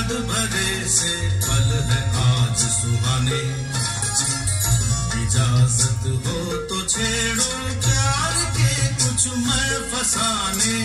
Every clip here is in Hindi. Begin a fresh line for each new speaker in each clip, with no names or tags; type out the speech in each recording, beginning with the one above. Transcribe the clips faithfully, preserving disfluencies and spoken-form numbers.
मद भरे से पल है आज सुहाने इजाजत हो तो छेड़ो प्यार के कुछ मैं फसाने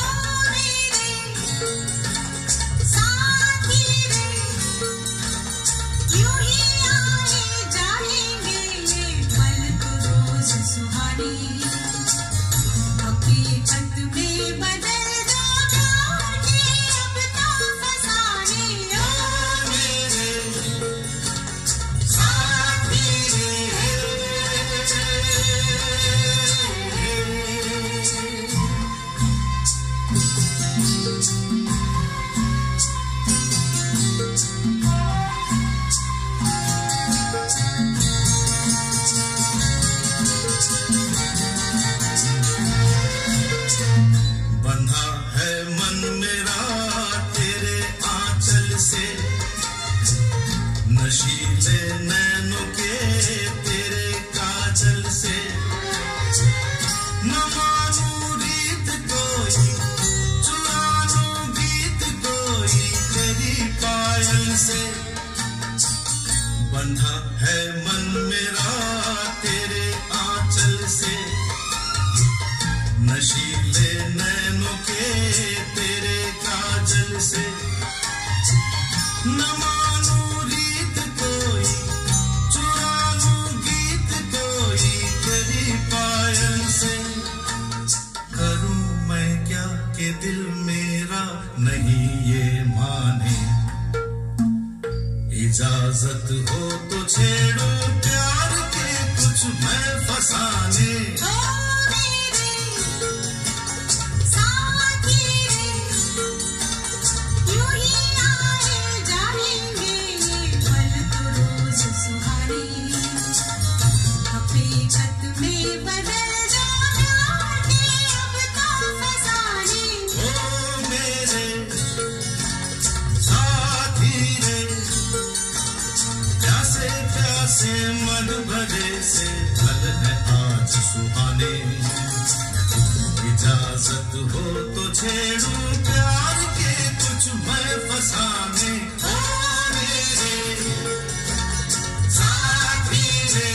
बंधा है मन मेरा तेरे आंचल से नशीले नैनों के तेरे काजल से न मानू रीत कोई चुरा लूं गीत कोई तेरी पायल से करूं मैं क्या कि दिल मेरा नहीं ये माने इजाजत हो तो छेड़ो प्यार के कुछ मैं फसाने ओ मेरे साथी रे यूं ही आए जाएंगे ये पल तो रोज सुहाने हकीकत में बदल जाना के अब तो फसाने ओ मेरे साथी रे प्यासे मद भरे से पल है आज सुहाने इजाजत हो तो छेड़ू प्यार के कुछ मैं फसाने ओ मेरे साथी रे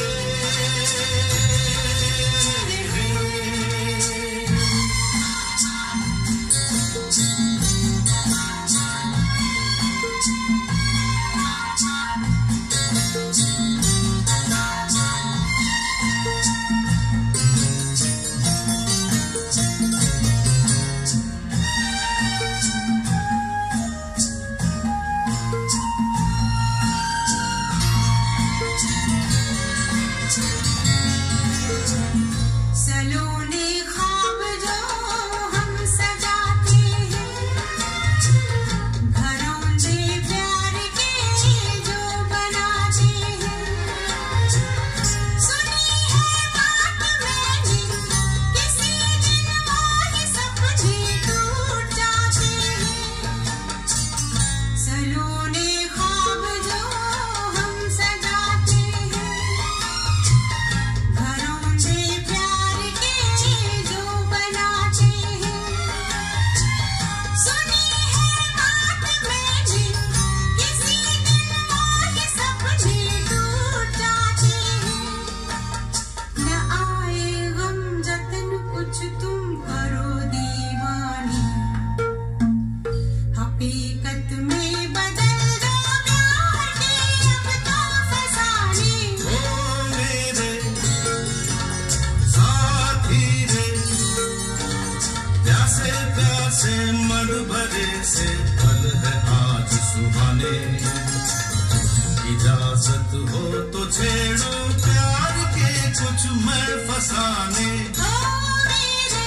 इजाजत हो तो छेड़ो प्यार के कुछ मैं फसाने ओ मेरे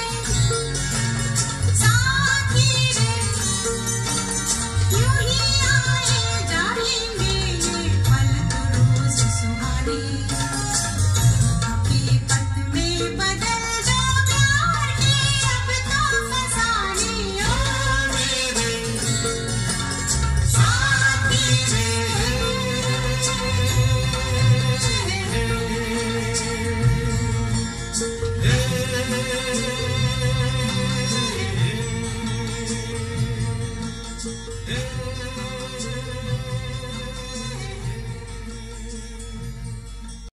साथी रे यूं ही आए जाएंगे ये पल तो रोज सुहाने हकीकत में बदल जा प्यार के अब तो फसाने ओ मेरे साथी रे Hey